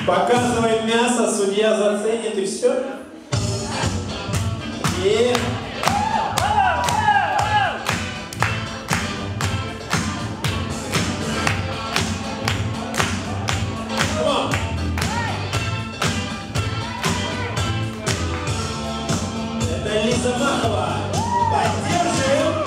Показываем мясо, судья заценит и все. И... Это Лиза Mahova. Поддержим!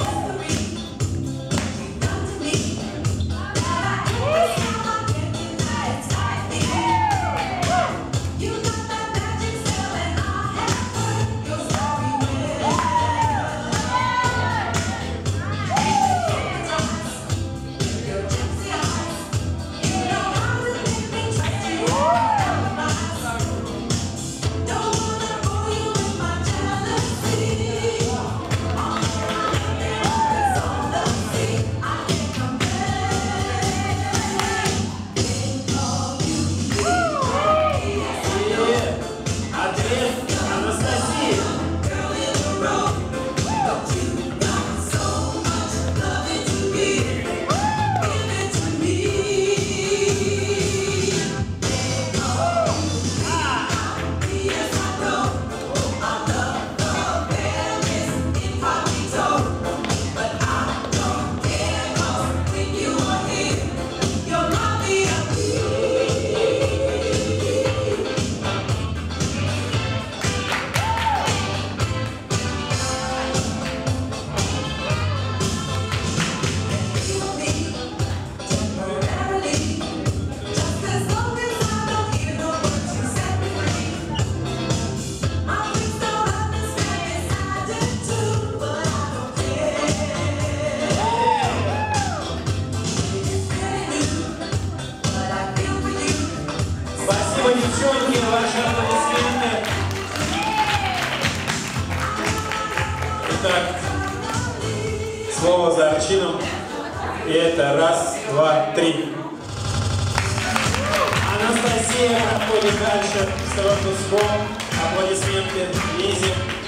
Девчонки, ваши аплодисменты. Итак, слово за арчином. И это раз, два, три. Анастасия проходит дальше в сторону сбор. Аплодисменты Лизе.